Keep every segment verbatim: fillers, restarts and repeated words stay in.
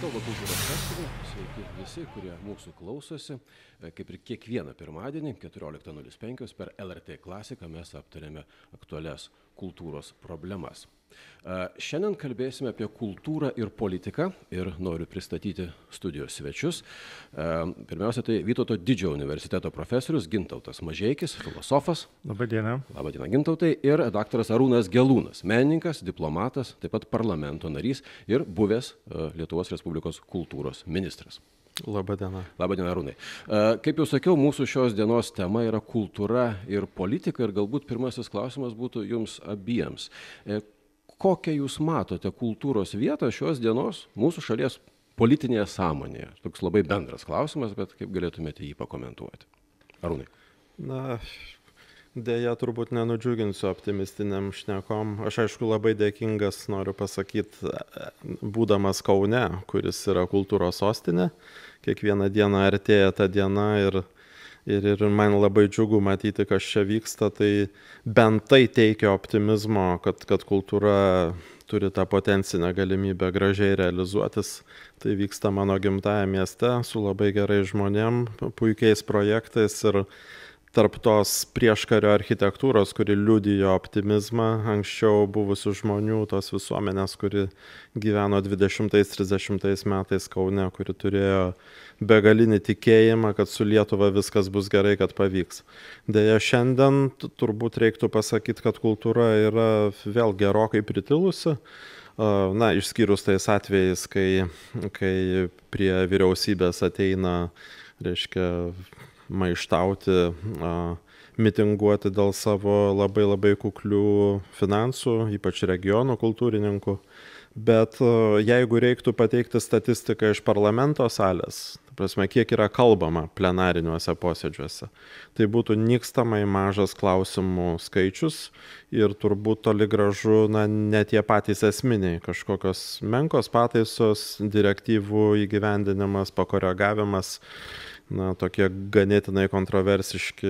kalba kultūros sektorių. Sveiki visi, kurie mūsų klausosi. Kaip ir kiekvieną pirmadienį, keturioliktą nulis penkios per L R T klasiką mes aptarėme aktualias kultūros problemas. Šiandien kalbėsime apie kultūrą ir politiką ir noriu pristatyti studijos svečius. Pirmiausia, tai Vytauto Didžiojo universiteto profesorius Gintautas Mažeikis, filosofas. Labą dieną. Labą dieną, Gintautai. Ir daktaras Arūnas Gelūnas, menininkas, diplomatas, taip pat parlamento narys ir buvęs Lietuvos Respublikos kultūros ministras. Labą dieną. Labą dieną, Arūnai. Kaip jau sakiau, mūsų šios dienos tema yra kultūra ir politika ir galbūt pirmasis klausimas būtų jums abiems. Kokią jūs matote kultūros vietą šios dienos mūsų šalies politinėje sąmonėje? Toks labai bendras klausimas, bet kaip galėtumėte jį pakomentuoti? Arūnai. Na, dėja, turbūt nenudžiuginsiu optimistiniam šnekom. Aš aišku labai dėkingas, noriu pasakyti, būdamas Kaune, kuris yra kultūros sostinė. Kiekvieną dieną artėja ta diena ir Ir, ir man labai džiugu matyti, kas čia vyksta, tai bent tai teikia optimizmo, kad, kad kultūra turi tą potencinę galimybę gražiai realizuotis. Tai vyksta mano gimtajame mieste su labai gerai žmonėm, puikiais projektais ir tarp tos prieškario architektūros, kuri liudijo optimizmą, anksčiau buvusių žmonių, tos visuomenės, kuri gyveno dvidešimtais trisdešimtais metais Kaune, kuri turėjo begalinį tikėjimą, kad su Lietuva viskas bus gerai, kad pavyks. Deja, šiandien turbūt reiktų pasakyti, kad kultūra yra vėl gerokai pritilusi. Na, išskyrus tais atvejais, kai, kai prie vyriausybės ateina, reiškia, maištauti, mitinguoti dėl savo labai labai kuklių finansų, ypač regionų kultūrininkų. Bet jeigu reiktų pateikti statistiką iš parlamento salės, ta prasme, kiek yra kalbama plenariniuose posėdžiuose, tai būtų nykstamai mažas klausimų skaičius ir turbūt toli gražu, na, ne tie patys esminiai, kažkokios menkos pataisos, direktyvų įgyvendinimas, pakoregavimas, na, tokie ganėtinai kontroversiški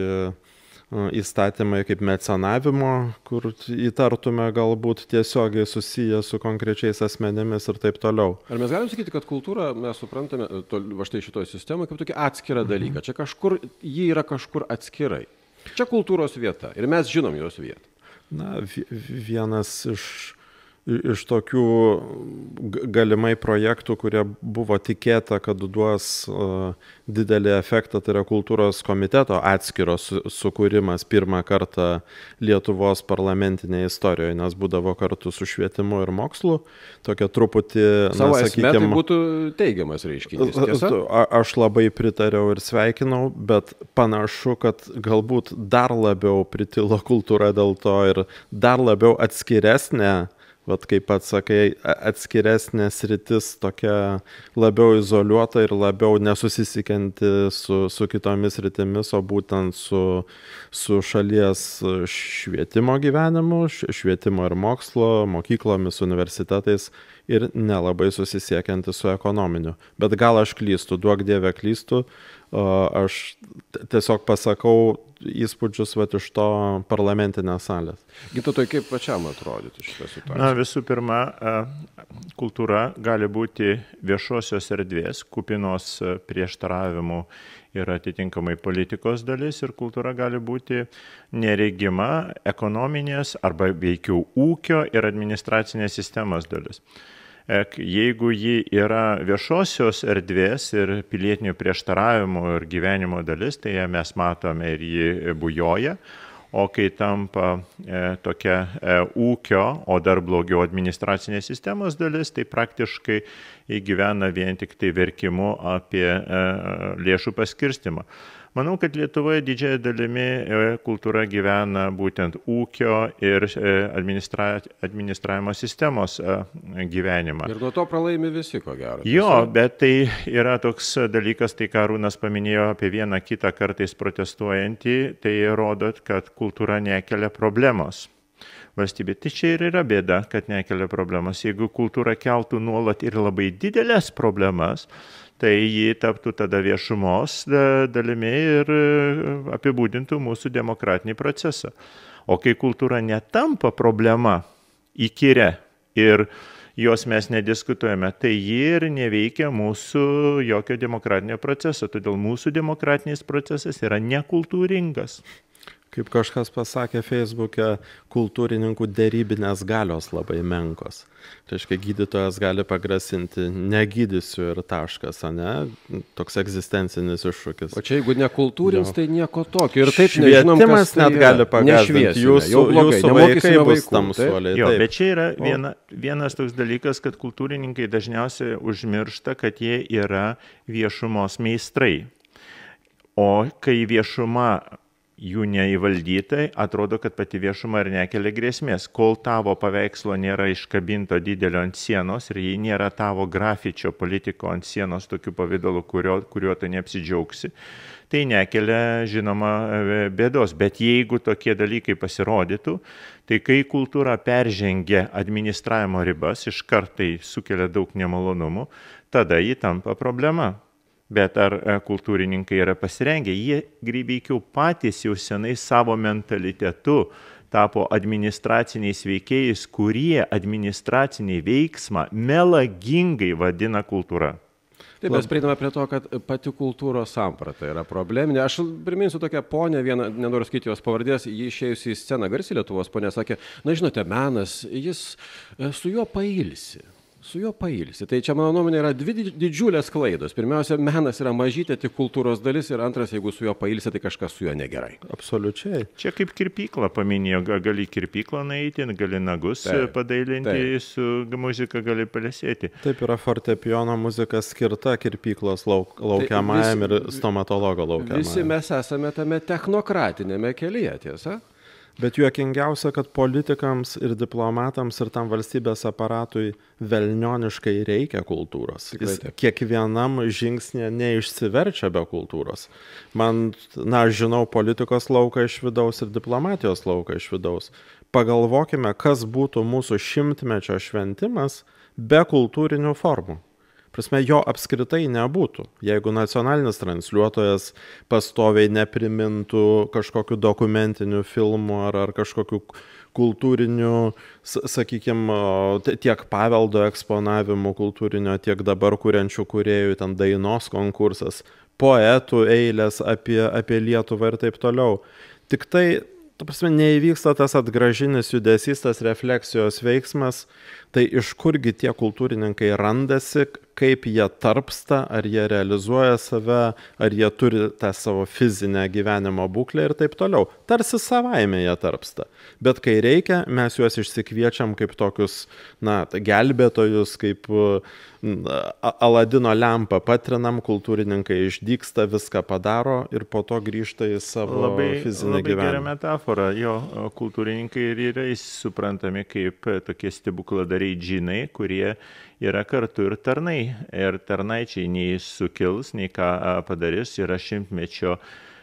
įstatymai kaip mecenavimo, kur įtartume galbūt tiesiogiai susiję su konkrečiais asmenėmis ir taip toliau. Ar mes galim sakyti, kad kultūra, mes suprantame, to, va štai šitoje sistemoje, kaip tokį atskirą dalyką. Čia kažkur, ji yra kažkur atskirai. Čia kultūros vieta ir mes žinom jos vietą. Na, vienas iš Iš tokių galimai projektų, kurie buvo tikėta, kad duos uh, didelį efektą, tai yra kultūros komiteto atskiro su, sukūrimas pirmą kartą Lietuvos parlamentinėje istorijoje, nes būdavo kartu su švietimu ir mokslu. Tokia truputį, savo esmė tai būtų teigiamas reiškinys, tiesa? A, aš labai pritariau ir sveikinau, bet panašu, kad galbūt dar labiau pritilo kultūra dėl to ir dar labiau atskiresnė, vat kaip pats sakai, atskiresnė sritis, tokia labiau izoliuota ir labiau nesusisiekianti su, su kitomis sritimis, o būtent su, su šalies švietimo gyvenimu, švietimo ir mokslo, mokyklomis, universitetais ir nelabai susisiekianti su ekonominiu. Bet gal aš klystu, duok Dieve klystu, aš tiesiog pasakau įspūdžius vat, iš to parlamentinės salės. Gintautai, kaip pačiam atrodytų šitą situaciją? Na, visų pirma, kultūra gali būti viešosios erdvės, kupinos prieštaravimų ir atitinkamai politikos dalis, ir kultūra gali būti neregima ekonominės arba veikiau ūkio ir administracinės sistemos dalis. Jeigu ji yra viešosios erdvės ir pilietinių prieštaravimų ir gyvenimo dalis, tai mes matome ir ji bujoja, o kai tampa e, tokia e, ūkio, o dar blogiau administracinės sistemos dalis, tai praktiškai įgyvena vien tik tai verkimu apie e, lėšų paskirstimą. Manau, kad Lietuvoje didžiąją dalimi kultūra gyvena būtent ūkio ir administra... administravimo sistemos gyvenimą. Ir nuo to pralaimi visi, ko gero. Jo, bet tai yra toks dalykas, tai ką Arūnas paminėjo apie vieną kitą kartais protestuojantį, tai rodo, kad kultūra nekelia problemos valstybė. Tai čia ir yra bėda, kad nekelia problemos. Jeigu kultūra keltų nuolat ir labai didelės problemas, tai jį taptų tada viešumos dalimi ir apibūdintų mūsų demokratinį procesą. O kai kultūra netampa problema, įkyria ir jos mes nediskutuojame, tai ji ir neveikia mūsų jokio demokratinio proceso, todėl mūsų demokratinis procesas yra nekultūringas. Kaip kažkas pasakė Facebook'e, kultūrininkų dėrybinės galios labai menkos. Tai reiškia, gydytojas gali pagrasinti, negydysiu ir taškas, ne? Toks egzistencinis iššūkis. O čia jeigu nekultūrins, tai nieko tokio. Ir taip Švietimas nežinom, kas tai net gali pagąsdinti. Jūsų, jūsų vaikai bus tamsuoliai. Jo, bet čia yra viena, vienas toks dalykas, kad kultūrininkai dažniausiai užmiršta, kad jie yra viešumos meistrai. O kai viešuma jų neįvaldytai, atrodo, kad pati viešuma ir nekelia grėsmės. Kol tavo paveikslo nėra iškabinto didelio ant sienos ir jei nėra tavo grafičio politiko ant sienos tokiu pavidalu, kurio, kurio tu neapsidžiaugsi, tai nekelia, žinoma, bėdos. Bet jeigu tokie dalykai pasirodytų, tai kai kultūra peržengia administravimo ribas, iš karto sukelia daug nemalonumų, tada ji tampa problema. Bet ar kultūrininkai yra pasirengę? Jie greibiaikiau patys jau senai savo mentalitetu tapo administraciniais veikėjais, kurie administracinį veiksmą melagingai vadina kultūra. Taip, mes prieiname prie to, kad pati kultūros samprata yra probleminė. Aš priminsiu tokią ponę, vieną, nenoriu skaityti jos pavardės, ji išėjusi į sceną, garsi Lietuvos ponė, sakė, na žinote, menas, jis su juo pailsi. Su juo pailsi. Tai čia, mano nuomonė, yra dvi didžiulės klaidos. Pirmiausia, menas yra mažytė tik kultūros dalis ir antras, jeigu su juo pailsi, tai kažkas su juo negerai. Absoliučiai. Čia kaip kirpyklą paminėjo, gali kirpyklą nueiti, gali nagus taip, padailinti, taip. Su muzika gali palesėti. Taip yra fortepijono muzika skirta kirpyklos lauk, laukiamajam ir stomatologo laukiamajam. Visi mes esame tame technokratinėme kelyje, tiesa? Bet juokingiausia, kad politikams ir diplomatams ir tam valstybės aparatui velnioniškai reikia kultūros. Jis kiekvienam žingsnė neišsiverčia be kultūros. Man, na, aš žinau politikos lauką iš vidaus ir diplomatijos lauką iš vidaus. Pagalvokime, kas būtų mūsų šimtmečio šventimas be kultūrinių formų. Prasme, jo apskritai nebūtų, jeigu nacionalinis transliuotojas pastoviai neprimintų kažkokiu dokumentiniu filmu ar, ar kažkokiu kultūriniu, sakykime, tiek paveldo eksponavimu kultūrinio, tiek dabar kuriančių kūrėjų, ten dainos konkursas, poetų eilės apie, apie Lietuvą ir taip toliau. Tik tai, ta prasme, neįvyksta tas atgražinis judesys, tas refleksijos veiksmas, tai iš kurgi tie kultūrininkai randasi, kaip jie tarpsta, ar jie realizuoja save, ar jie turi tą savo fizinę gyvenimo būklę ir taip toliau. Tarsi savaime jie tarpsta. Bet kai reikia, mes juos išsikviečiam kaip tokius, na, gelbėtojus, kaip na, Aladino lempą patrinam, kultūrininkai išdygsta, viską padaro ir po to grįžta į savo labai, fizinę labai gyvenimą. Labai gera metafora. Jo, kultūrininkai ir yra suprantami kaip tokie stebukladariai džinai, kurie yra kartu ir tarnai. Ir tarnaičiai nei sukils, nei ką padarys, yra šimtmečio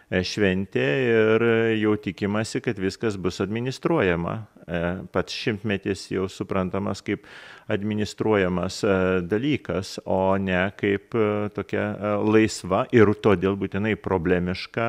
šventė ir jau tikimasi, kad viskas bus administruojama. Pats šimtmetis jau suprantamas kaip administruojamas dalykas, o ne kaip tokia laisva ir todėl būtinai problemiška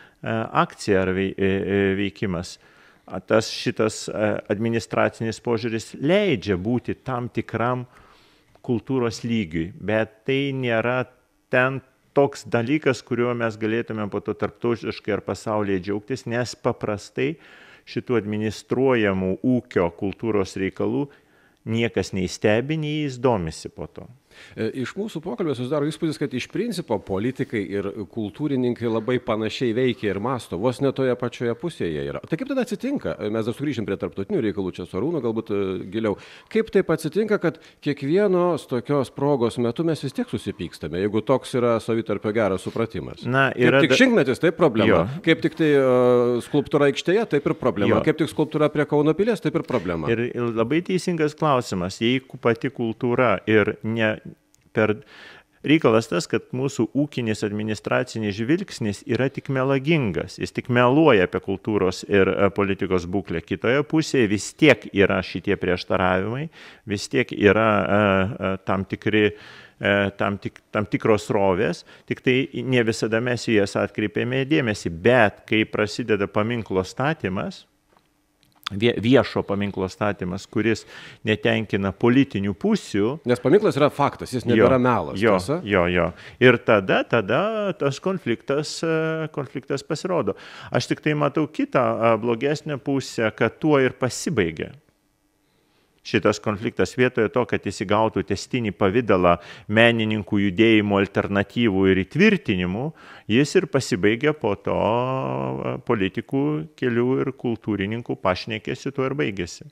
akcija ar veikimas. Tas šitas administracinis požiūris leidžia būti tam tikram kultūros lygiui, bet tai nėra ten toks dalykas, kuriuo mes galėtume po to tarptautiškai ar pasaulyje džiaugtis, nes paprastai šitų administruojamų ūkio kultūros reikalų niekas nei stebi, nei jis domisi po to. Iš mūsų pokalbio susidaro įspūdis, kad iš principo politikai ir kultūrininkai labai panašiai veikia ir masto, vos ne toje pačioje pusėje yra. Tai kaip tada atsitinka? Mes dar sugrįžim prie tarptautinių reikalų, čia su Arūnu galbūt giliau. Kaip taip atsitinka, kad kiekvienos tokios progos metu mes vis tiek susipykstame, jeigu toks yra savitarpio geras supratimas? Na, yra kaip tik šimtmetis, taip problema. Jo. Kaip tik tai uh, skulptūra aikštėje, taip ir problema. Jo. Kaip tik skulptūra prie Kauno pilies, taip ir problema. Ir labai teisingas klausimas, jeigu pati kultūra ir ne per reikalas tas, kad mūsų ūkinis administracinis žvilgsnis yra tik melagingas, jis tik meluoja apie kultūros ir politikos būklę. Kitoje pusėje vis tiek yra šitie prieštaravimai, vis tiek yra uh, tam tikri Tam, tik, tam tikros srovės, tik tai ne visada mes į jas atkreipėme dėmesį, bet kai prasideda paminklo statymas, viešo paminklo statymas, kuris netenkina politinių pusių. Nes paminklas yra faktas, jis nebėra melas. Jo, tiesa? jo, jo. Ir tada, tada tas konfliktas, konfliktas pasirodo. Aš tik tai matau kitą blogesnę pusę, kad tuo ir pasibaigia. Šitas konfliktas vietoje to, kad jis įgautų testinį pavidalą menininkų judėjimo alternatyvų ir įtvirtinimų, jis ir pasibaigia po to politikų kelių ir kultūrininkų pašnekėsi, tuo ir baigėsi.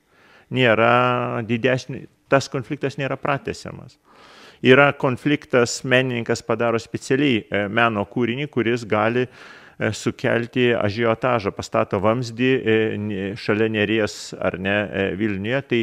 Nėra didesnį, tas konfliktas nėra pratęsiamas. Yra konfliktas, menininkas padaro specialiai meno kūrinį, kuris gali sukelti ažiotažą, pastato vamzdį šalia Neries ar ne Vilniuje, tai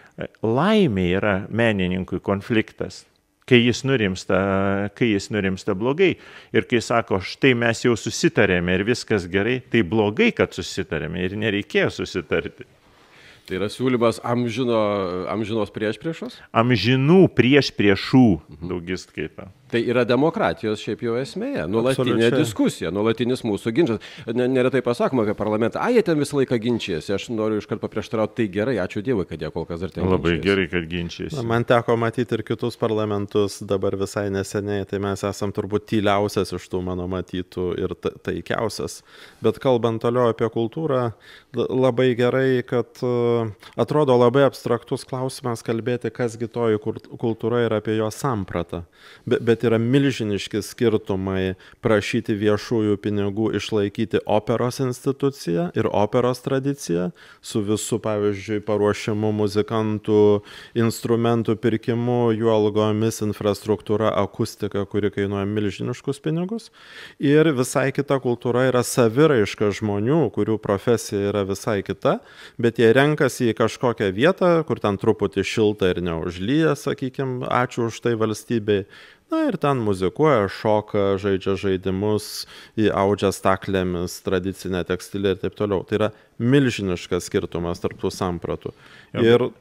laimė yra menininkui konfliktas, kai jis nurimsta, kai jis nurimsta blogai. Ir kai sako, štai mes jau susitarėme ir viskas gerai, tai blogai, kad susitarėme ir nereikėjo susitarti. Tai yra siūlymas amžino, amžinos priešpriešos? Amžinų priešpriešų daugiskaita. Tai yra demokratijos šiaip jau esmėje, nuolatinė diskusija, nuolatinis mūsų ginčas. Neretai pasakoma apie parlamentą, a, jie ten visą laiką ginčiasi, aš noriu iškart paprieštarauti, tai gerai, ačiū Dievui, kad jie kol kas dar ten ginčiasi. Labai gerai, kad ginčiasi. Na, man teko matyti ir kitus parlamentus dabar visai neseniai, tai mes esam turbūt tyliausias iš tų mano matytų ir taikiausias. Bet kalbant toliau apie kultūrą, labai gerai, kad atrodo labai abstraktus klausimas kalbėti, kasgi toji kultūra ir apie jo sampratą. Bet yra milžiniški skirtumai prašyti viešųjų pinigų išlaikyti operos instituciją ir operos tradiciją su visu, pavyzdžiui, paruošimu muzikantų, instrumentų pirkimu, jų algomis, infrastruktūra, akustika, kuri kainuoja milžiniškus pinigus. Ir visai kita kultūra yra saviraiška žmonių, kurių profesija yra visai kita, bet jie renkasi į kažkokią vietą, kur ten truputį šilta ir neužlyja, sakykime, ačiū už tai valstybei. Na ir ten muzikuoja, šoka, žaidžia žaidimus, įaudžia staklėmis, tradicinę tekstilę ir taip toliau. Tai yra milžiniškas skirtumas tarp tų sampratų. Ir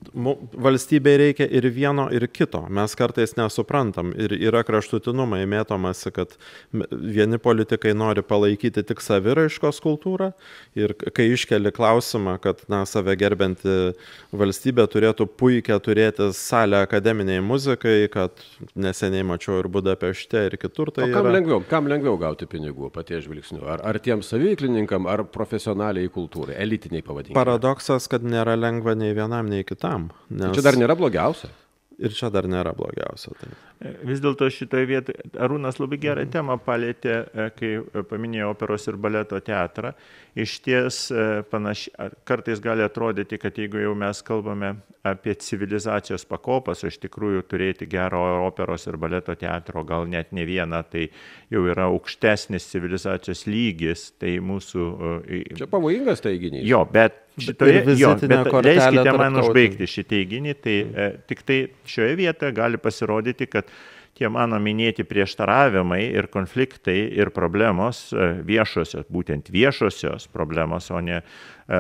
valstybei reikia ir vieno, ir kito. Mes kartais nesuprantam. Ir yra kraštutinumai mėtomasi, kad vieni politikai nori palaikyti tik saviraiškos kultūrą. Ir kai iškeli klausimą, kad na, save gerbianti valstybė turėtų puikiai turėti salę akademiniai muzikai, kad neseniai mačiau ir Budapešte, ir kitur. Tai o kam, yra... lengviau, kam lengviau gauti pinigų paties žvilgsniu? Ar, ar tiems saviveiklininkam, ar profesionaliai kultūrai, elitiniai pavadinkime? Paradoksas, kad nėra lengva nei vienam, nei kitam. Nes... Čia dar nėra blogiausia. Ir čia dar nėra blogiausia. Tai. Vis dėlto šitoje vietoje Arūnas labai gerą mhm. temą palėtė, kai paminėjo operos ir baleto teatrą. Iš ties panašiai, kartais gali atrodyti, kad jeigu jau mes kalbame apie civilizacijos pakopas, iš tikrųjų turėti gero operos ir baleto teatro, gal net ne vieną, tai jau yra aukštesnis civilizacijos lygis. Tai mūsų... Čia pavojingas teiginys. Jo, bet šitoje, jo, bet leiskite man užbaigti šį teiginį, tai e, tik tai šioje vietoje gali pasirodyti, kad tie mano minėti prieštaravimai ir konfliktai ir problemos viešosios, būtent viešosios problemos, o ne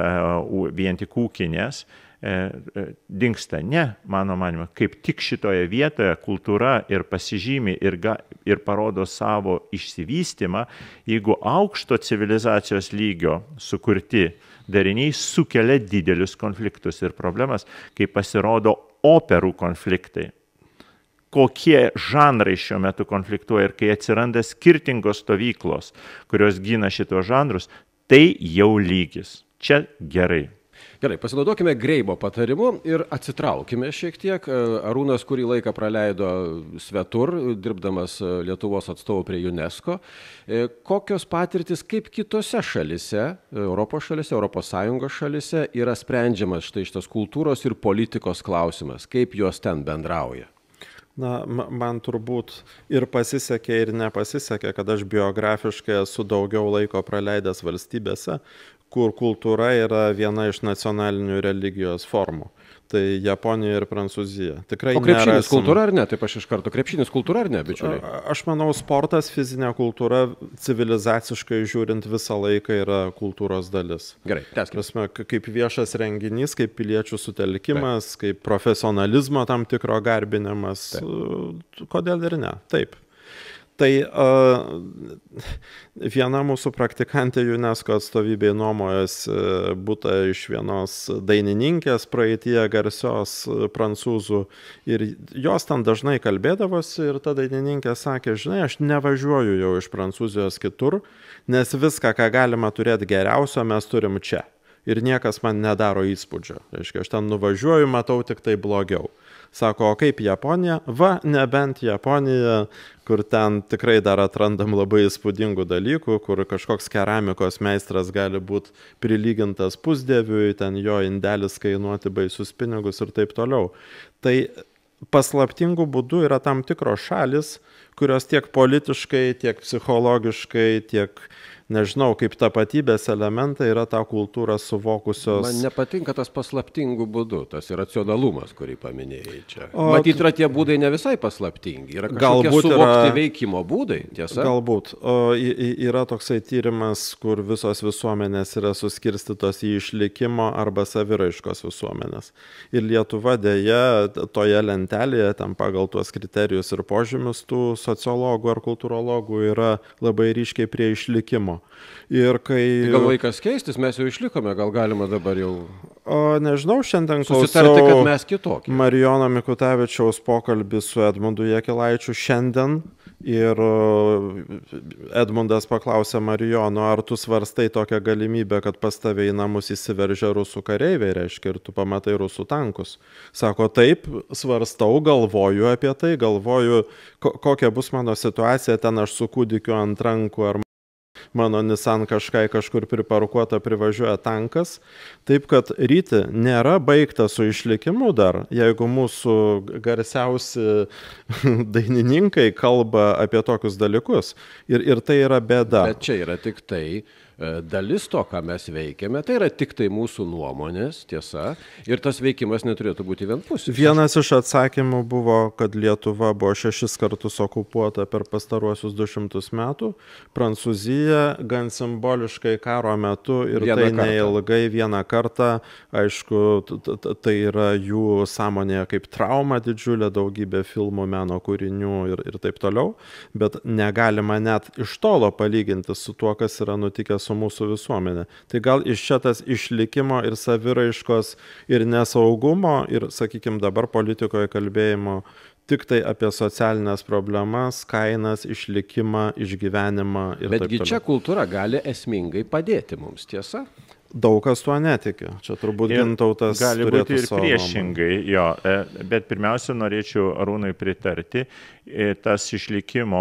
e, vien tik ūkinės, e, e, dingsta. Ne, mano manimo, kaip tik šitoje vietoje kultūra ir pasižymi ir, ga, ir parodo savo išsivystymą, jeigu aukšto civilizacijos lygio sukurti dariniai sukelia didelius konfliktus ir problemas, kai pasirodo operų konfliktai. Kokie žanrai šiuo metu konfliktuoja ir kai atsiranda skirtingos stovyklos, kurios gina šitos žanrus, tai jau lygis. Čia gerai. Gerai, pasinaudokime Greibo patarimu ir atsitraukime šiek tiek. Arūnas kurį laiką praleido svetur, dirbdamas Lietuvos atstovu prie UNESCO. Kokios patirtis, kaip kitose šalise, Europos šalise, Europos Sąjungos šalise yra sprendžiamas štai šitas kultūros ir politikos klausimas, kaip jos ten bendrauja? Na, man turbūt ir pasisekė, ir nepasisekė, kad aš biografiškai esu daugiau laiko praleidęs valstybėse, kur kultūra yra viena iš nacionalinių religijos formų. Tai Japonija ir Prancūzija. Tikrai o krepšinis nerasim... kultūra ar ne? Taip aš iš karto. Krepšinis kultūra ar ne, bičiuliai? Aš manau, sportas, fizinė kultūra, civilizaciškai žiūrint visą laiką yra kultūros dalis. Gerai, tęskime. Kaip viešas renginys, kaip piliečių sutelkimas, Taip. Kaip profesionalizmo tam tikro garbinimas. Taip. Kodėl ir ne? Taip. Tai uh, viena mūsų praktikantė UNESCO atstovybėje nuomojasi butą iš vienos dainininkės praeitie garsios prancūzų ir jos ten dažnai kalbėdavosi ir ta dainininkė sakė, žinai, aš nevažiuoju jau iš Prancūzijos kitur, nes viską, ką galima turėti geriausio, mes turim čia. Ir niekas man nedaro įspūdžio. Reiškia, aš ten nuvažiuoju, matau tik tai blogiau. Sako, o kaip Japonija? Va, nebent Japonija, kur ten tikrai dar atrandam labai įspūdingų dalykų, kur kažkoks keramikos meistras gali būti prilygintas pusdieviui, ten jo indelis kainuoti baisius pinigus ir taip toliau. Tai paslaptingų būdų yra tam tikros šalis, kurios tiek politiškai, tiek psichologiškai, tiek nežinau, kaip tapatybės elementai yra tą kultūrą suvokusios. Man nepatinka tas paslaptingų būdų, tas racionalumas, kurį paminėjai čia. O, matyt, yra tie būdai ne visai paslaptingi, yra kažkokie suvokti yra, veikimo būdai, tiesa? Galbūt. O, yra toksai tyrimas, kur visos visuomenės yra suskirstytos į išlikimo arba saviraiškos visuomenės. Ir Lietuva dėja toje lentelėje, ten pagal tuos kriterijus ir požymius tų sociologų ar kultūrologų yra labai ryškiai prie išlikimo. Ir kai... Tai gal laikas keistis, mes jau išlikome, gal galima dabar jau... O nežinau, šiandien susitarti, kad mes kitokie. Marijono Mikutavičiaus pokalbį su Edmundu Jakilaičiu šiandien ir Edmundas paklausė Marijono, ar tu svarstai tokią galimybę, kad pas tave į namus įsiveržia rusų kareiviai, reiškia, ir tu pamatai rusų tankus. Sako, taip, svarstau, galvoju apie tai, galvoju, ko kokia bus mano situacija, ten aš su kūdikiu ant rankų ar mano Nissan kažkai kažkur priparkuota privažiuoja tankas. Taip, kad ryti nėra baigta su išlikimu dar, jeigu mūsų garsiausi dainininkai kalba apie tokius dalykus. Ir, ir tai yra bėda. Bet čia yra tik tai dalis to, ką mes veikiame, tai yra tik tai mūsų nuomonės, tiesa, ir tas veikimas neturėtų būti vienpusis. Vienas iš atsakymų buvo, kad Lietuva buvo šešis kartus okupuota per pastaruosius du šimtus metų, Prancūzija gan simboliškai karo metu ir vieną tai kartą. Neilgai vieną kartą, aišku, tai yra jų sąmonėje kaip trauma didžiulė, daugybė filmų, meno kūrinių ir, ir taip toliau, bet negalima net iš tolo palyginti su tuo, kas yra nutikęs su mūsų visuomenė. Tai gal iš čia tas išlikimo ir saviraiškos ir nesaugumo ir, sakykime, dabar politikoje kalbėjimo tik tai apie socialinės problemas, kainas, išlikimą, išgyvenimą ir Betgi taip toliau. Bet čia kultūra gali esmingai padėti mums, tiesa? Daug kas tuo netiki. Čia turbūt ir Gintautas gali būti ir savo priešingai, jo. Bet pirmiausia, norėčiau Arūnui pritarti, tas išlikimo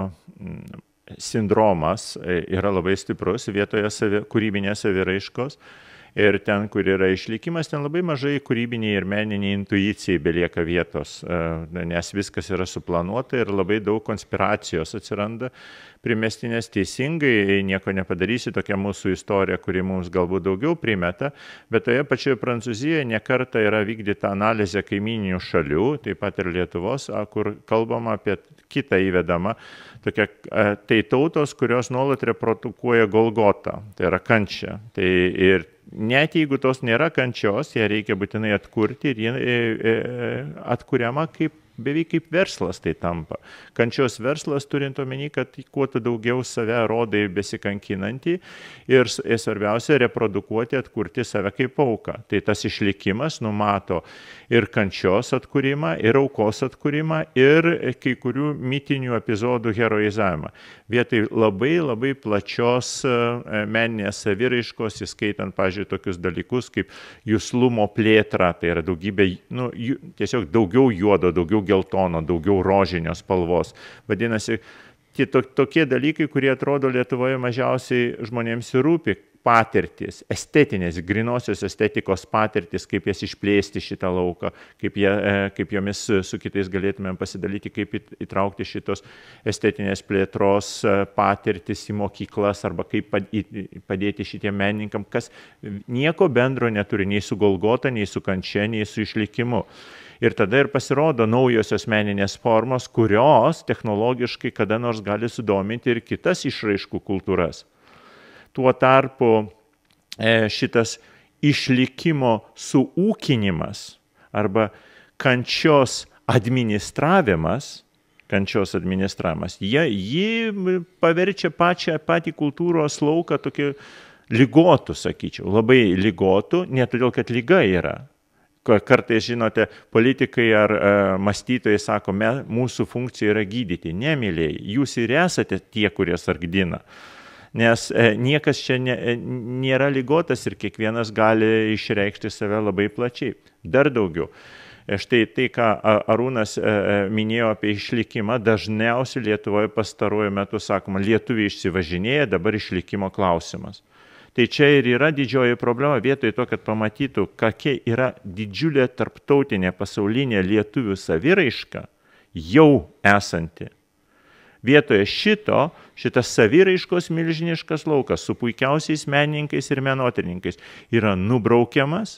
sindromas yra labai stiprus vietoje savi, kūrybinės saviraiškos ir ten, kur yra išlikimas, ten labai mažai kūrybiniai ir meniniai intuicijai belieka vietos, nes viskas yra suplanuota ir labai daug konspiracijos atsiranda primestinės teisingai, nieko nepadarysi, tokia mūsų istorija, kuri mums galbūt daugiau primeta, bet toje pačioje Prancūzijoje nekarta yra vykdyta analizė kaimyninių šalių, taip pat ir Lietuvos, kur kalbama apie kitą įvedamą, tokia, tai tautos, kurios nuolat reprodukuoja Golgotą, tai yra kančią. Tai ir net jeigu tos nėra kančios, ją reikia būtinai atkurti ir ji atkuriama kaip beveik kaip verslas tai tampa. Kančios verslas turint omeny, kad kuo tu daugiau save rodai besikankinantį ir svarbiausia reprodukuoti, atkurti save kaip auką. Tai tas išlikimas numato ir kančios atkūrimą, ir aukos atkūrimą, ir kai kurių mitinių epizodų heroizavimą. Vietai labai labai plačios meninės saviraiškos, įskaitant, pavyzdžiui, tokius dalykus kaip juslumo plėtra, tai yra daugybė, nu, tiesiog daugiau juodo, daugiau geltono, daugiau rožinio spalvos. Vadinasi, tie to, tokie dalykai, kurie atrodo Lietuvoje mažiausiai žmonėms rūpi, patirtis, estetinės, grinosios estetikos patirtis, kaip jas išplėsti šitą lauką, kaip, jie, kaip jomis su kitais galėtumėm pasidalyti, kaip įtraukti šitos estetinės plėtros patirtis į mokyklas arba kaip padėti šitiem menininkam, kas nieko bendro neturi nei su Golgota, nei su kančia, nei su išlikimu. Ir tada ir pasirodo naujosios meninės formos, kurios technologiškai kada nors gali sudominti ir kitas išraiškų kultūras. Tuo tarpu šitas išlikimo suūkinimas arba kančios administravimas kančios administravimas. Jie, jį paverčia pačią, patį kultūros lauką tokį ligotų, sakyčiau, labai ligotų, ne todėl, kad lyga yra. Kartais, žinote, politikai ar e, mąstytojai sako, me, mūsų funkcija yra gydyti. Ne, mėlyjei, jūs ir esate tie, kurie sargdina. Nes e, niekas čia ne, e, nėra ligotas ir kiekvienas gali išreikšti save labai plačiai. Dar daugiau. E, štai tai, ką Arūnas e, minėjo apie išlikimą, dažniausiai Lietuvoje pastaruoju metu sakoma, lietuviai išsivažinėja, dabar išlikimo klausimas. Tai čia ir yra didžioji problema, vietoj to, kad pamatytų, kokia yra didžiulė tarptautinė pasaulinė lietuvių saviraiška, jau esanti. Vietoje šito, šitas saviraiškos milžiniškas laukas su puikiausiais menininkais ir menotyrininkais yra nubraukiamas,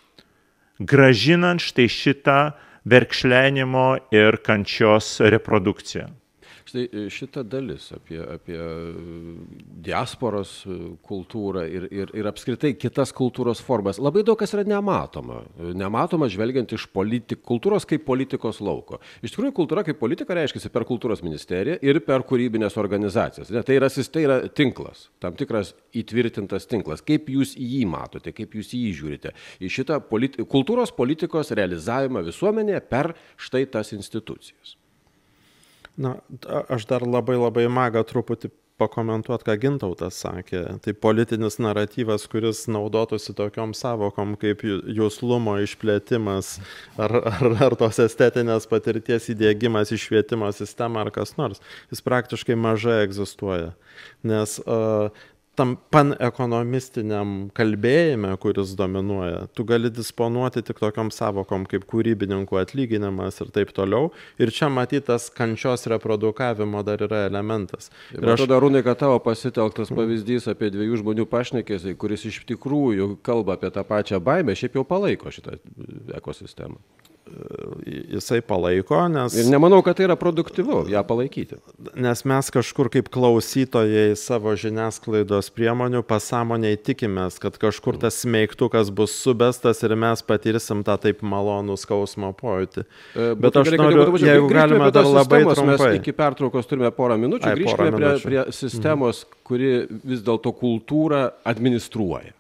gražinant štai šitą verkšlenimo ir kančios reprodukciją. Štai šita dalis apie, apie diasporos kultūrą ir, ir, ir apskritai kitas kultūros formas. Labai daug kas yra nematoma. Nematoma žvelgiant iš politik, kultūros kaip politikos lauko. Iš tikrųjų, kultūra kaip politika reiškia per kultūros ministeriją ir per kūrybinės organizacijas. Ne, tai, yra, tai yra tinklas, tam tikras įtvirtintas tinklas. Kaip jūs jį matote, kaip jūs jį žiūrite į šitą politi kultūros politikos realizavimą visuomenėje per štai tas institucijas. Na, aš dar labai labai magą truputį pakomentuot, ką Gintautas sakė. Tai politinis naratyvas, kuris naudotųsi tokiom savokom kaip juslumo išplėtimas ar, ar, ar tos estetinės patirties įdiegimas į švietimo sistemą ar kas nors, jis praktiškai mažai egzistuoja. Nes uh, tam panekonomistiniam kalbėjime, kuris dominuoja, tu gali disponuoti tik tokiom savokom kaip kūrybininkų atlyginimas ir taip toliau. Ir čia matytas kančios reprodukavimo dar yra elementas. Ir aš... tada, Arūnai, kad tavo pasitelktas pavyzdys apie dviejų žmonių pašnekesį, kuris iš tikrųjų kalba apie tą pačią baimę, šiaip jau palaiko šitą ekosistemą. Jisai palaiko, nes... Ir nemanau, kad tai yra produktyvu, ją palaikyti. Nes mes kažkur kaip klausytojai savo žiniasklaidos priemonių pasąmoniai tikimės, kad kažkur tas smeigtukas bus subestas ir mes patirsim tą taip malonų skausmo pojūtį. Bet, Bet aš noriu, noriu jeigu galime dar labai trumpai. Mes iki pertraukos turime porą minučių, Ai, grįžkime porą prie, prie sistemos, mhm. kuri vis dėlto kultūrą administruoja.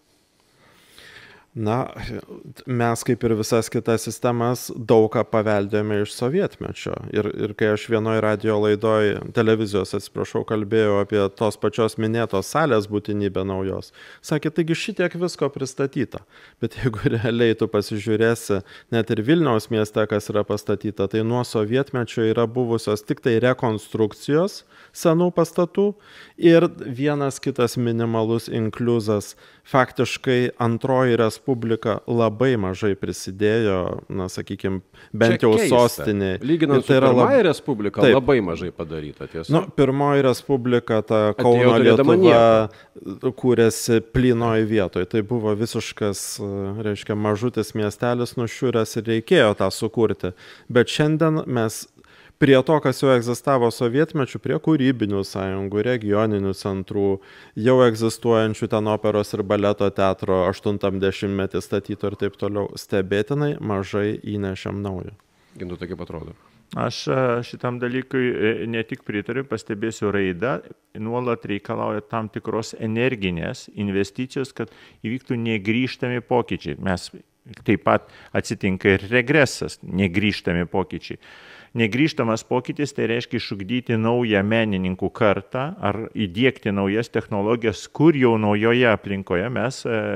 Na, mes kaip ir visas kitas sistemas daug ką paveldėjome iš sovietmečio. Ir, ir kai aš vienoje radio laidoje, televizijos atsiprašau, kalbėjau apie tos pačios minėtos salės būtinybę naujos, sakė, taigi šitiek visko pristatyta. Bet jeigu realiai tu pasižiūrėsi, net ir Vilniaus mieste, kas yra pastatyta, tai nuo sovietmečio yra buvusios tik tai rekonstrukcijos senų pastatų ir vienas kitas minimalus inkliuzas. Faktiškai antroji respublika labai mažai prisidėjo, na, sakykime, bent jau sostinė. Lyginant su pirmąją respubliką, taip, labai mažai padaryta, tiesa. Nu, pirmoji respublika, ta Kauno Lietuva, kūrėsi plynoj vietoj. Tai buvo visiškas, reiškia, mažutis miestelis nušiuręs ir reikėjo tą sukurti. Bet šiandien mes prie to, kas jau egzistavo sovietmečių, prie kūrybinių sąjungų, regioninių centrų, jau egzistuojančių ten operos ir baleto teatro aštuntam dešimtmetį statyto ir taip toliau, stebėtinai mažai įnešėm naujo. Gintautai, kaip atrodo? Aš šitam dalykui ne tik pritariu, pastebėsiu raidą, nuolat reikalauja tam tikros energinės investicijos, kad įvyktų negrįžtami pokyčiai. Mes taip pat atsitinka ir regresas, negrįžtami pokyčiai. Negrįžtamas pokytis tai reiškia išugdyti naują menininkų kartą ar įdiegti naujas technologijas, kur jau naujoje aplinkoje mes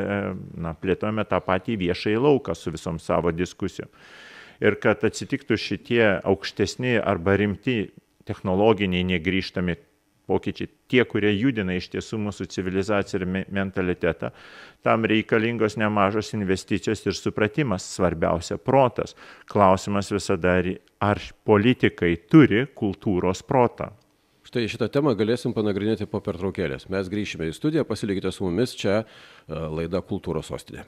na, plėtojame tą patį viešąjį lauką su visom savo diskusijom. Ir kad atsitiktų šitie aukštesni arba rimti technologiniai negrįžtami pokyčiai, tie, kurie judina iš tiesų mūsų civilizaciją ir mentalitetą, tam reikalingos nemažos investicijos ir supratimas, svarbiausia protas. Klausimas visada, ar politikai turi kultūros protą. Štai šitą temą galėsim panagrinėti po pertraukėlės. Mes grįšime į studiją, pasilikite su mumis, čia laida Kultūros sostinė.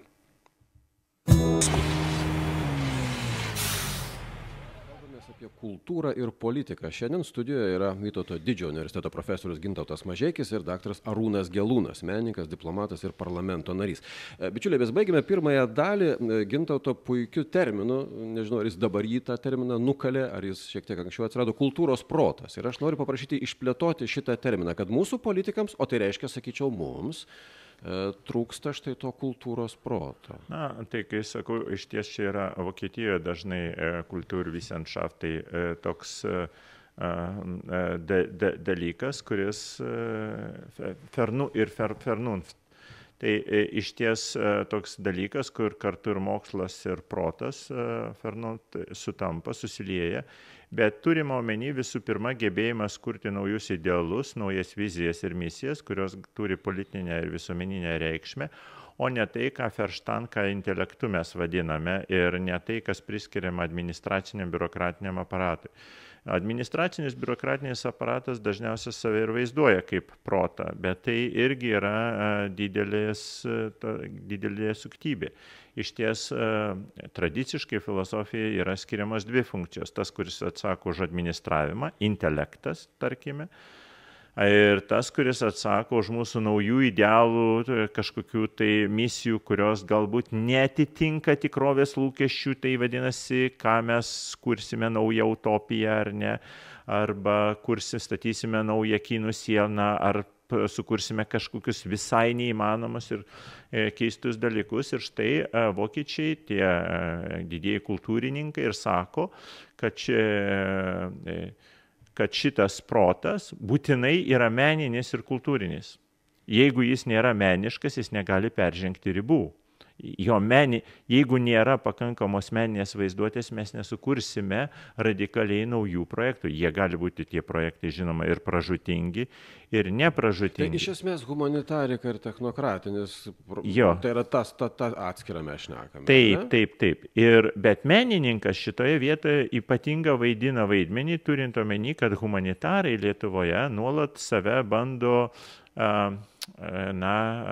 apie kultūrą ir politiką. Šiandien studijoje yra Vytauto Didžiojo universiteto profesorius Gintautas Mažeikis ir daktaras Arūnas Gelūnas, menininkas, diplomatas ir parlamento narys. Bičiuliai, mes baigėme pirmąją dalį Gintauto puikiu terminu, nežinau, ar jis dabar jį tą terminą nukalė, ar jis šiek tiek anksčiau atsirado, kultūros protas. Ir aš noriu paprašyti išplėtoti šitą terminą, kad mūsų politikams, o tai reiškia, sakyčiau, mums, trūksta štai to kultūros proto. Na, tai kai sakau, iš ties čia yra Vokietijoje dažnai kultūrwissenschaft tai toks de, de, dalykas, kuris fernu ir fer, fernunft. Tai iš ties toks dalykas, kur kartu ir mokslas, ir protas fernunft sutampa, susilieja. Bet turime omeny visų pirma gebėjimas kurti naujus idealus, naujas vizijas ir misijas, kurios turi politinę ir visuomeninę reikšmę, o ne tai, ką Ferštan, ką intelektu mes vadiname, ir ne tai, kas priskiriama administraciniam biurokratiniam aparatui. Administracinis biurokratinis aparatas dažniausiai save ir vaizduoja kaip protą, bet tai irgi yra didelės, didelė suktybė. Iš ties tradiciškai filosofijai yra skiriamos dvi funkcijos. Tas, kuris atsako už administravimą, intelektas, tarkime, ir tas, kuris atsako už mūsų naujų idealų, kažkokių tai misijų, kurios galbūt netitinka tikrovės lūkesčių, tai vadinasi, ką mes kursime naują utopiją ar ne, arba kursim, statysime naują kinų sieną, ar sukursime kažkokius visai neįmanomus ir keistus dalykus. Ir štai vokiečiai, tie didieji kultūrininkai, ir sako, kad čia kad šitas protas būtinai yra meninis ir kultūrinis. Jeigu jis nėra meniškas, jis negali peržengti ribų. Jo meni, jeigu nėra pakankamos meninės vaizduotės, mes nesukursime radikaliai naujų projektų. Jie gali būti tie projektai, žinoma, ir pražūtingi, ir nepražūtingi. Tai iš esmės humanitarika ir technokratinis, jo. Tai yra tas, ta, ta atskira mes šnekame. Taip, ne? taip, taip. Ir, bet menininkas šitoje vietoje ypatingą vaidina vaidmenį, turint omeny, kad humanitarai Lietuvoje nuolat save bando na,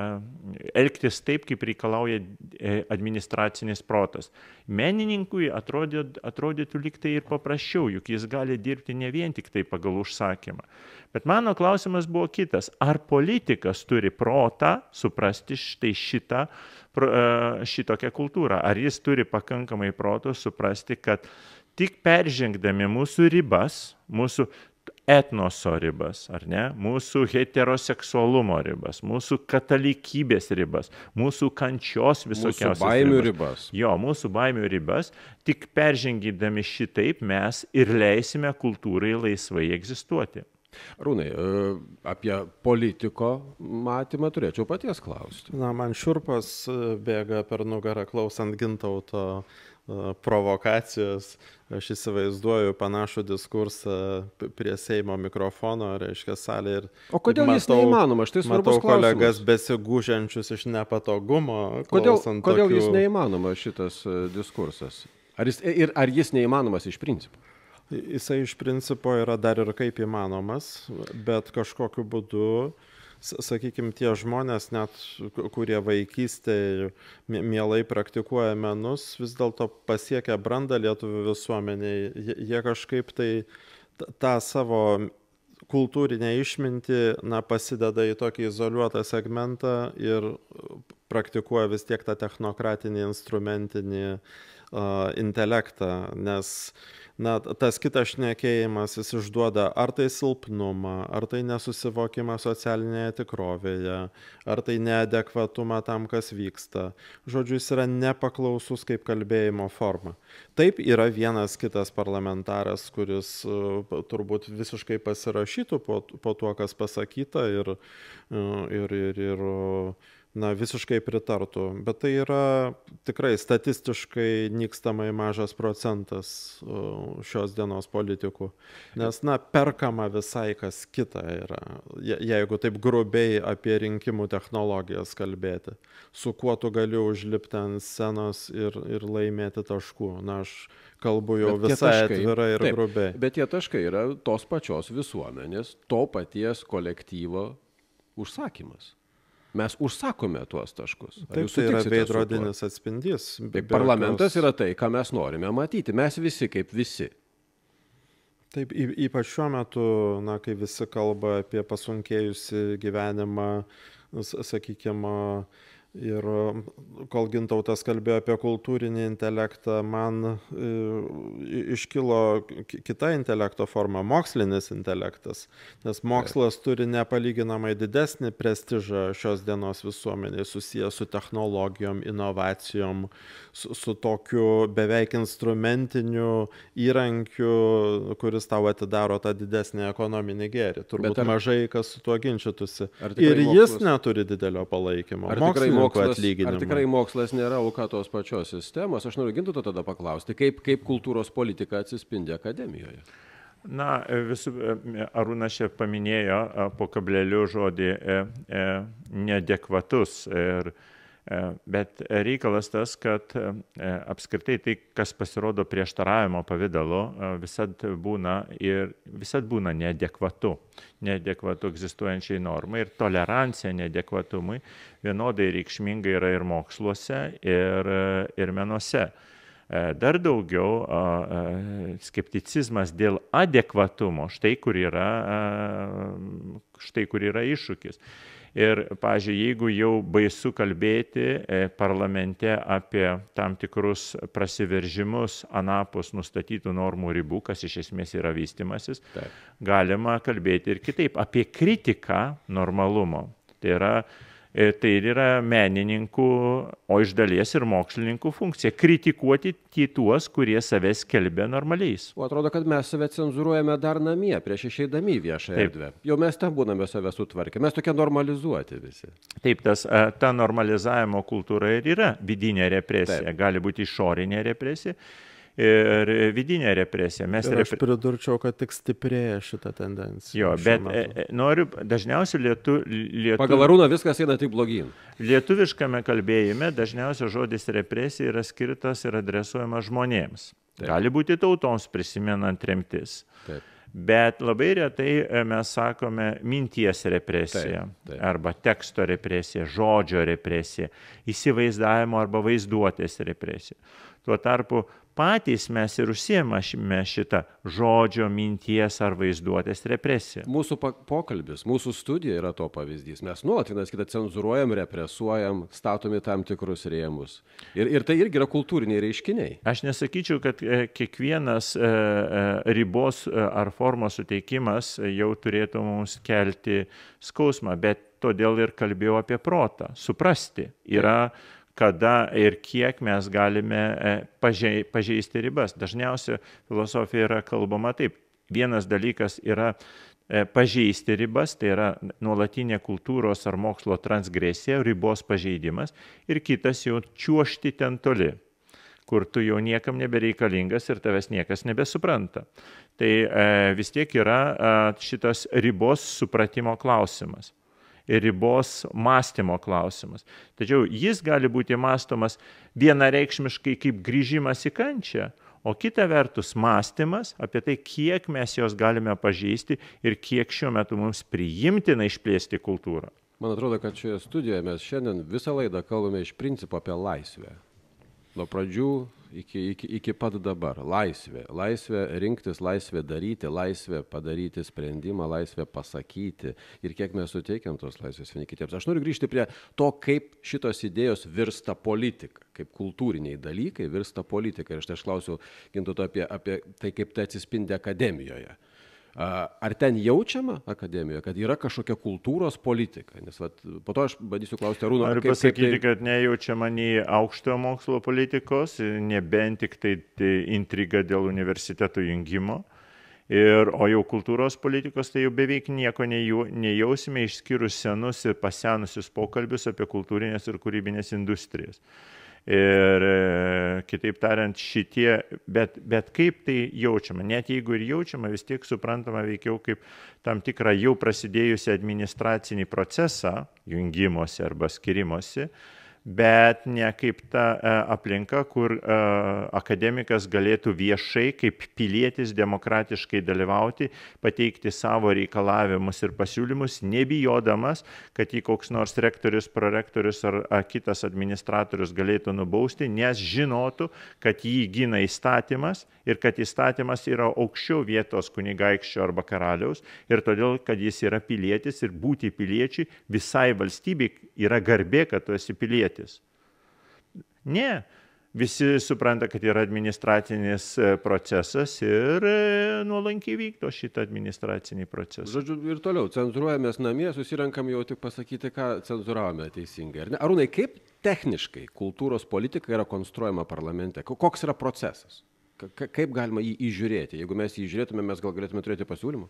elgtis taip, kaip reikalauja administracinis protas. Menininkui atrodytų, atrodytų lyg tai ir paprasčiau, juk jis gali dirbti ne vien tik tai pagal užsakymą. Bet mano klausimas buvo kitas. Ar politikas turi protą suprasti štai šitą, šitokią kultūrą? Ar jis turi pakankamai proto suprasti, kad tik peržengdami mūsų ribas, mūsų etnoso ribas, ar ne, mūsų heteroseksualumo ribas, mūsų katalikybės ribas, mūsų kančios visokiausias mūsų baimių ribas. ribas. Jo, mūsų baimių ribas, tik peržengydami šitaip mes ir leisime kultūrai laisvai egzistuoti. Rūnai, apie politiko matymą turėčiau paties klausti. Na, man šiurpas bėga per nugarą klausant Gintauto provokacijos. Aš įsivaizduoju panašų diskursą prie Seimo mikrofono, reiškia, salė ir... O kodėl matau, jis neįmanomas? Štai svarbus klausimas. Matau kolegas besigūžiančius iš nepatogumo. Kodėl, kodėl tokių... jis neįmanomas šitas diskursas? Ar jis, ir ar jis neįmanomas iš principo? Jisai iš principo yra dar ir kaip įmanomas, bet kažkokiu būdu, sakykime, tie žmonės, net kurie vaikystėje mielai praktikuoja menus, vis dėlto pasiekia brandą lietuvių visuomeniai. Jie kažkaip tai tą savo kultūrinę išmintį na, pasideda į tokį izoliuotą segmentą ir praktikuoja vis tiek tą technokratinį, instrumentinį uh, intelektą, nes na, tas kitas šnekėjimas, jis išduoda ar tai silpnumą, ar tai nesusivokimą socialinėje tikrovėje, ar tai neadekvatumą tam, kas vyksta. Žodžiu, jis yra nepaklausus kaip kalbėjimo forma. Taip, yra vienas kitas parlamentaras, kuris uh, turbūt visiškai pasirašytų po, po tuo, kas pasakyta ir, uh, ir, ir, ir na, visiškai pritartų, bet tai yra tikrai statistiškai nykstamai mažas procentas šios dienos politikų, nes, na, perkama visai kas kita yra, jeigu taip grubiai apie rinkimų technologijas kalbėti, su kuo tu gali užlipti ant scenos ir, ir laimėti taškų. Na, aš kalbu jau bet visai taškai, atvirai ir taip, grubiai. Bet tie taškai yra tos pačios visuomenės, to paties kolektyvo užsakymas. Mes užsakome tuos taškus. Taip, tai yra veidrodinis atspindys. Taip, parlamentas yra tai, ką mes norime matyti. Mes visi kaip visi. Taip, ypač šiuo metu, na, kai visi kalba apie pasunkėjusi gyvenimą, sakykime, ir kol Gintautas kalbėjo apie kultūrinį intelektą, man iškilo kita intelekto forma, mokslinis intelektas, nes mokslas turi nepalyginamai didesnį prestižą šios dienos visuomenėje, susijęs su technologijom, inovacijom, su, su tokiu beveik instrumentiniu įrankiu, kuris tau atidaro tą didesnį ekonominį gėrį. Turbūt ar, mažai kas su tuo ginčytųsi. Ir jis mokslas, neturi didelio palaikymo. Mokslas, ar tikrai mokslas nėra auka tos pačios sistemos? Aš noriu Gintauto tada paklausti, kaip, kaip kultūros politika atsispindi akademijoje? Na, visų, Arūnas čia paminėjo po kableliu žodį e, e, neadekvatus. Ir, e, bet reikalas tas, kad e, apskritai tai, kas pasirodo prieštaravimo pavidalo, e, visad būna ir visad būna neadekvatu. Neadekvatu egzistuojančiai normai ir tolerancija neadekvatumui vienodai reikšminga yra ir moksluose, ir, ir menuose. Dar daugiau skepticizmas dėl adekvatumo, štai kur yra, štai kur yra iššūkis. Ir, pavyzdžiui, jeigu jau baisu kalbėti parlamente apie tam tikrus prasiveržimus anapus nustatytų normų ribų, kas iš esmės yra vystymasis, taip, galima kalbėti ir kitaip, apie kritiką normalumo. Tai yra, tai yra menininkų, o iš dalies ir mokslininkų funkcija - kritikuoti tuos, kurie save skelbia normaliais. O atrodo, kad mes save cenzūruojame dar namie, prieš išeidami į viešą erdvę. Jau mes ten būname save sutvarkę, mes tokie normalizuoti visi. Taip, tas, ta normalizavimo kultūra ir yra vidinė represija, taip, gali būti išorinė represija. Ir vidinė represija. Mes ir aš repre... pridurčiau, kad tik stiprėja šitą tendenciją. Jo, bet metu. noriu, dažniausiai lietu, lietu... Pagal Arūną viskas eina tik blogyn. Lietuviškame kalbėjime dažniausiai žodis represija yra skirtas ir adresuojamas žmonėms. Taip. Gali būti tautoms prisimenant tremtis. Taip. Bet labai retai mes sakome minties represija, taip, taip, arba teksto represija, žodžio represija, įsivaizdavimo arba vaizduotės represija. Tuo tarpu patys mes ir užsiemame šitą žodžio, minties ar vaizduotės represiją. Mūsų pokalbis, mūsų studija yra to pavyzdys. Mes nuolat vienas kitą cenzūruojam, represuojam, statomi tam tikrus rėmus. Ir, ir tai irgi yra kultūriniai reiškiniai. Aš nesakyčiau, kad kiekvienas ribos ar formos suteikimas jau turėtų mums kelti skausmą, bet todėl ir kalbėjau apie protą. Suprasti yra, kada ir kiek mes galime pažeisti ribas. Dažniausiai filosofija yra kalbama taip. Vienas dalykas yra pažeisti ribas, tai yra nuolatinė kultūros ar mokslo transgresija, ribos pažeidimas, ir kitas jau čiuožti ten toli, kur tu jau niekam nebereikalingas ir tavęs niekas nebesupranta. Tai vis tiek yra šitas ribos supratimo klausimas. Ir ribos mąstymo klausimas. Tačiau jis gali būti mąstomas vienareikšmiškai kaip grįžimas į kančią, o kita vertus mąstymas apie tai, kiek mes jos galime pažeisti ir kiek šiuo metu mums priimtina išplėsti kultūrą. Man atrodo, kad šioje studijoje mes šiandien visą laidą kalbame iš principo apie laisvę. Nuo pradžių iki, iki, iki pat dabar. Laisvė. Laisvė rinktis, laisvė daryti, laisvė padaryti sprendimą, laisvė pasakyti. Ir kiek mes suteikiam tos laisvės vieni kitiems. Aš noriu grįžti prie to, kaip šitos idėjos virsta politika, kaip kultūriniai dalykai virsta politika. Ir štai aš klausiu Gintauto apie, apie tai, kaip tai atsispindi akademijoje. Ar ten jaučiama akademijoje, kad yra kažkokia kultūros politika? Nes vat, po to aš bandysiu klausti Arūno. Noriu pasakyti, kaip tai... kad nejaučiama nei aukštojo mokslo politikos, nebent tik tai, tai intriga dėl universitetų jungimo. Ir, o jau kultūros politikos tai jau beveik nieko nejausime, išskyrus senus ir pasenusius pokalbius apie kultūrinės ir kūrybinės industrijas. Ir kitaip tariant, šitie, bet, bet kaip tai jaučiama, net jeigu ir jaučiama, vis tiek suprantama veikiau kaip tam tikrą jau prasidėjusią administracinį procesą, jungimosi arba skirimosi, bet ne kaip ta aplinka, kur akademikas galėtų viešai, kaip pilietis demokratiškai dalyvauti, pateikti savo reikalavimus ir pasiūlymus, nebijodamas, kad jį koks nors rektorius, prorektorius ar, ar kitas administratorius galėtų nubausti, nes žinotų, kad jį gina įstatymas ir kad įstatymas yra aukščiau vietos kunigaikščio arba karaliaus ir todėl, kad jis yra pilietis ir būti piliečiui visai valstybei yra garbė, kad tu esi pilietis. Ne, visi supranta, kad yra administracinis procesas ir nuolankiai vykdo šitą administracinį procesą. Žodžiu, ir toliau cenzūruojamės namie, susirenkam jau tik pasakyti, ką cenzūravome teisingai. Ar ne? Arūnai, kaip techniškai kultūros politika yra konstruojama parlamente? Koks yra procesas? Kaip galima jį įžiūrėti? Jeigu mes jį žiūrėtume, mes gal galėtume turėti pasiūlymų?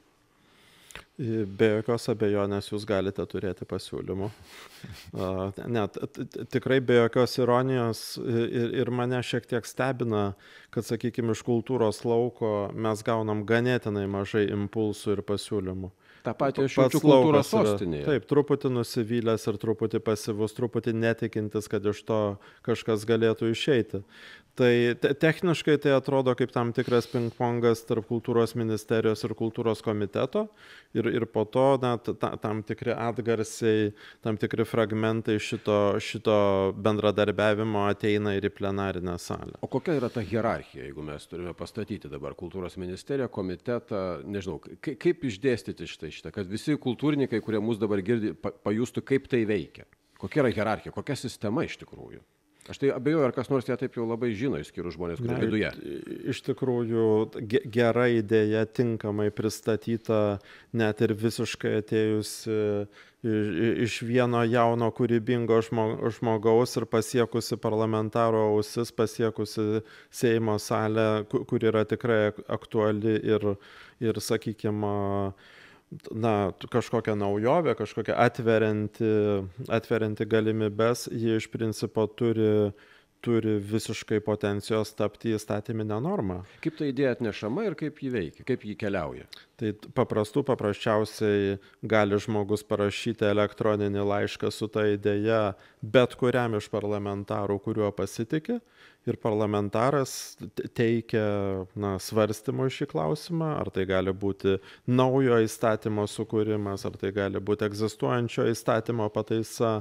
Be jokios abejonės jūs galite turėti pasiūlymų. Ne, tikrai be jokios ironijos ir, ir mane šiek tiek stebina, kad, sakykime, iš kultūros lauko mes gaunam ganėtinai mažai impulsų ir pasiūlymų. Ta patį aš jaučiu kultūros sostinėje. Taip, truputį nusivylęs ir truputį pasyvus, truputį netikintis, kad iš to kažkas galėtų išeiti. Tai te techniškai tai atrodo kaip tam tikras pingpongas tarp kultūros ministerijos ir kultūros komiteto ir, ir po to na, ta, tam tikri atgarsiai, tam tikri fragmentai šito, šito bendradarbiavimo ateina ir į plenarinę salę. O kokia yra ta hierarchija, jeigu mes turime pastatyti dabar kultūros ministeriją, komitetą, nežinau, kaip, kaip išdėstyti šitą, šitą, kad visi kultūrininkai, kurie mus dabar girdi, pajustų, kaip tai veikia? Kokia yra hierarchija, kokia sistema iš tikrųjų? Aš tai abejoju, ar kas nors ją taip jau labai žino, išskyrus žmonės, kurie viduje. Iš tikrųjų, gera idėja, tinkamai pristatyta, net ir visiškai atėjusi iš vieno jauno kūrybingo žmogaus ir pasiekusi parlamentaro ausis, pasiekusi Seimo salę, kur yra tikrai aktuali ir, ir sakykime, na, kažkokią naujovę, kažkokią atverianti, atverianti galimybes, jie iš principo turi, turi visiškai potencijos tapti įstatyminę normą. Kaip ta idėja atnešama ir kaip ji veikia, kaip ji keliauja? Tai paprastų, paprasčiausiai gali žmogus parašyti elektroninį laišką su ta idėja bet kuriam iš parlamentarų, kuriuo pasitikė. Ir parlamentaras teikia na, svarstymų šį klausimą, ar tai gali būti naujo įstatymo sukūrimas, ar tai gali būti egzistuojančio įstatymo pataisa,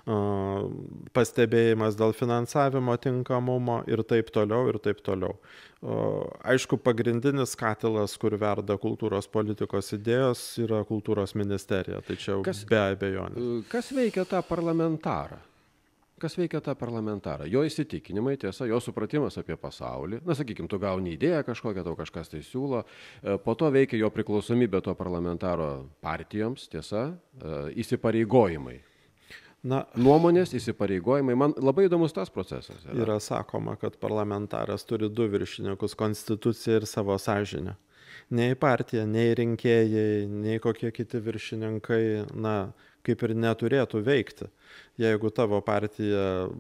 pastebėjimas dėl finansavimo tinkamumo ir taip toliau, ir taip toliau. Aišku, pagrindinis katilas, kur verda kultūros politikos idėjos, yra kultūros ministerija, tai čia kas, be abejonės. Kas veikia tą parlamentarą? Kas veikia tą parlamentarą? Jo įsitikinimai, tiesa, jo supratimas apie pasaulį. Na, sakykime, tu gauni idėją kažkokią, tau kažkas tai siūlo. Po to veikia jo priklausomybė to parlamentaro partijoms, tiesa, įsipareigojimai. Na, nuomonės, įsipareigojimai. Man labai įdomus tas procesas. Yra, yra sakoma, kad parlamentaras turi du viršininkus - konstituciją ir savo sąžinę. Nei partija, nei rinkėjai, nei kokie kiti viršininkai, na, kaip ir neturėtų veikti. Jeigu tavo partija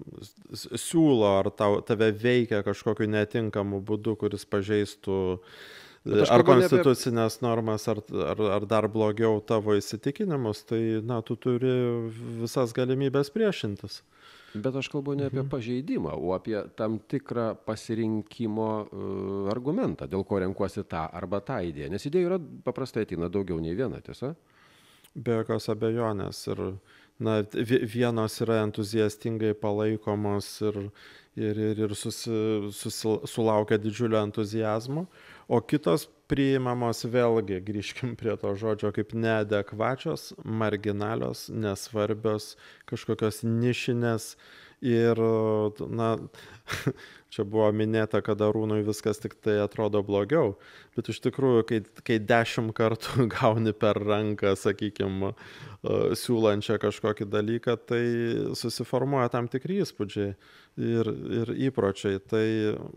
siūlo ar tau, tave veikia kažkokiu netinkamu būdu, kuris pažeistų ar konstitucinės apie... normas, ar, ar, ar dar blogiau tavo įsitikinimus, tai na, tu turi visas galimybės priešintis. Bet aš kalbu ne apie pažeidimą, o apie tam tikrą pasirinkimo uh, argumentą, dėl ko renkuosi tą arba tą idėją. Nes idėjų yra paprastai ateina daugiau nei viena, tiesa? Be jokios abejonės. Ir na, vienos yra entuziastingai palaikomos ir, ir, ir, ir susi, susi, sulaukia didžiulio entuzijazmo, o kitos priimamos vėlgi, grįžkim prie to žodžio, kaip neadekvačios, marginalios, nesvarbios, kažkokios nišinės. Ir, na, čia buvo minėta, kad Arūnui viskas tik tai atrodo blogiau, bet iš tikrųjų, kai, kai dešimt kartų gauni per ranką, sakykime, siūlančią kažkokį dalyką, tai susiformuoja tam tikri įspūdžiai ir, ir įpročiai. Tai,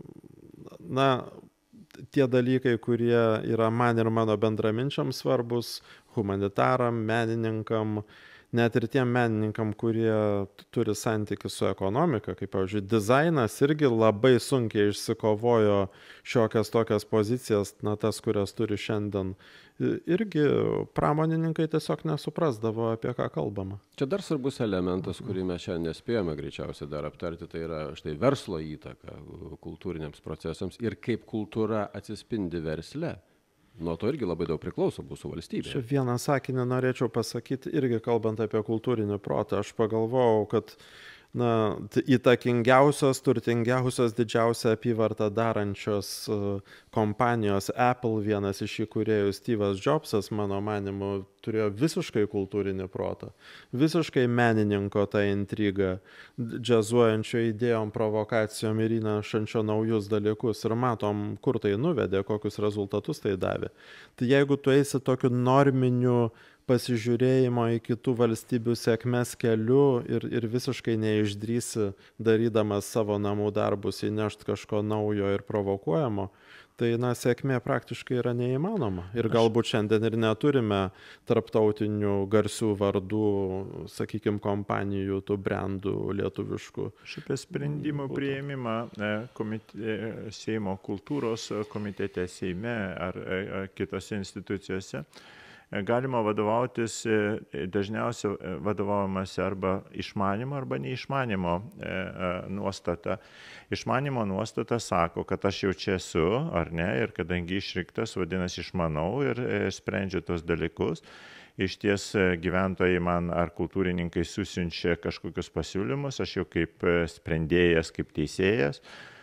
na, tie dalykai, kurie yra man ir mano bendraminčiams svarbus, humanitaram, menininkam, net ir tiem menininkam, kurie turi santykių su ekonomika, kaip, pavyzdžiui, dizainas irgi labai sunkiai išsikovojo šiokias tokias pozicijas, na, tas, kurias turi šiandien. Irgi pramonininkai tiesiog nesuprasdavo, apie ką kalbama. Čia dar svarbus elementas, kurį mes šiandien nespėjome greičiausiai dar aptarti, tai yra štai verslo įtaka kultūriniams procesams ir kaip kultūra atsispindi versle. Nuo to irgi labai daug priklauso mūsų valstybė. Čia vieną sakinį norėčiau pasakyti, irgi kalbant apie kultūrinį protą. Aš pagalvojau, kad na, įtakingiausios, turtingiausios, didžiausią apyvartą darančios kompanijos Apple, vienas iš įkūrėjų Steve'as Jobsas, mano manimu, turėjo visiškai kultūrinį protą, visiškai menininko tą intrigą, džiazuojančio idėjom, provokacijom ir įnešančio naujus dalykus. Ir matom, kur tai nuvedė, kokius rezultatus tai davė. Tai jeigu tu eisi tokiu norminiu pasižiūrėjimo į kitų valstybių sėkmės keliu ir, ir visiškai neišdrįsi, darydamas savo namų darbus, įnešti kažko naujo ir provokuojamo, tai na, sėkmė praktiškai yra neįmanoma. Ir galbūt šiandien ir neturime tarptautinių garsių vardų, sakykime, kompanijų, tų brandų lietuviškų. Šiapie sprendimų priėmimą komite, Seimo kultūros komitete, Seime ar kitose institucijose galima vadovautis, dažniausiai vadovaujamasi arba išmanimo, arba neišmanimo nuostata. Išmanimo nuostata sako, kad aš jau čia esu, ar ne, ir kadangi išrinktas, vadinasi, išmanau ir sprendžiu tos dalykus. Iš ties gyventojai man ar kultūrininkai susiunčia kažkokius pasiūlymus, aš jau kaip sprendėjas, kaip teisėjas,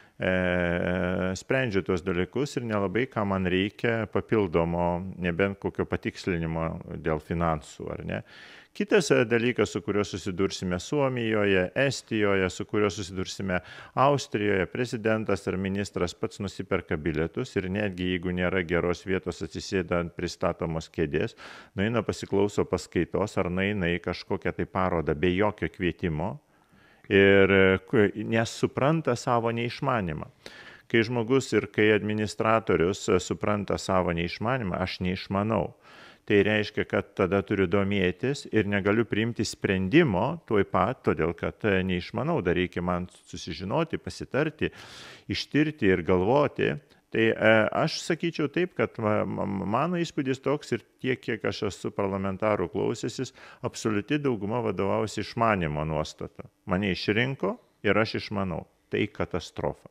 sprendžiu tuos dalykus ir nelabai ką man reikia papildomo, nebent kokio patikslinimo dėl finansų, ar ne. Kitas dalykas, su kuriuo susidursime Suomijoje, Estijoje, su kuriuo susidursime Austrijoje, prezidentas ar ministras pats nusiperka bilietus ir netgi jeigu nėra geros vietos atsisėda ant pristatomos kėdės, nueina pasiklauso paskaitos ar nueina į kažkokią tai parodą be jokio kvietimo, ir nes supranta savo neišmanimą. Kai žmogus ir kai administratorius supranta savo neišmanimą, aš neišmanau. Tai reiškia, kad tada turiu domėtis ir negaliu priimti sprendimo tuoj pat, todėl kad neišmanau, dar reikia man susižinoti, pasitarti, ištirti ir galvoti. Tai aš sakyčiau taip, kad mano įspūdis toks ir tiek, kiek aš esu parlamentarų klausęsis, absoliuti dauguma vadovausi išmanimo nuostata. Mane išrinko ir aš išmanau. Tai katastrofa.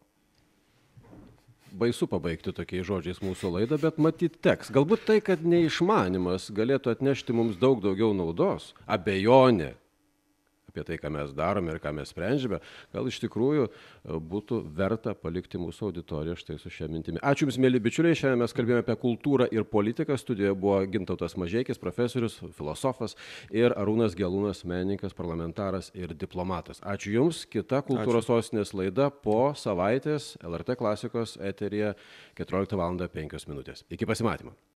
Baisu pabaigti tokiais žodžiais mūsų laidą, bet matyt teks. Galbūt tai, kad neišmanimas galėtų atnešti mums daug daugiau naudos, abejonė apie tai, ką mes darome ir ką mes sprendžiame, gal iš tikrųjų būtų verta palikti mūsų auditoriją štai su šia mintimi. Ačiū Jums, mėly bičiuliai, šiandien mes kalbėjome apie kultūrą ir politiką. Studijoje buvo Gintautas Mažeikis, profesorius, filosofas, ir Arūnas Gelūnas, menininkas, parlamentaras ir diplomatas. Ačiū Jums. Kita kultūros sostinės laida po savaitės L R T klasikos eteryje keturioliktą valandą penkios minutės. Iki pasimatymo.